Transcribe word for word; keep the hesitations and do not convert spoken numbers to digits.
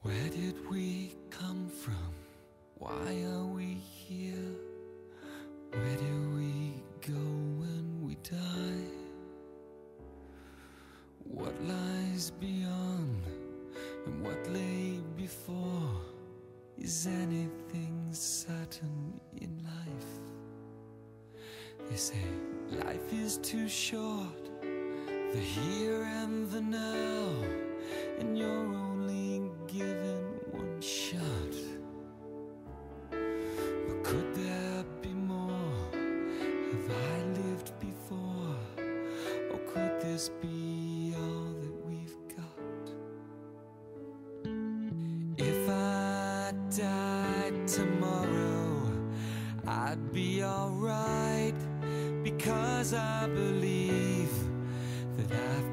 Where did we come from? Why are we here? Where do we go when we die? What lies beyond and what lay before? Is anything certain in life? They say life is too short, the here and the now, and you're only given one shot. But could there be more? Have I lived before? Or could this be all that we've got? If I died tomorrow, I'd be alright, because I believe that I've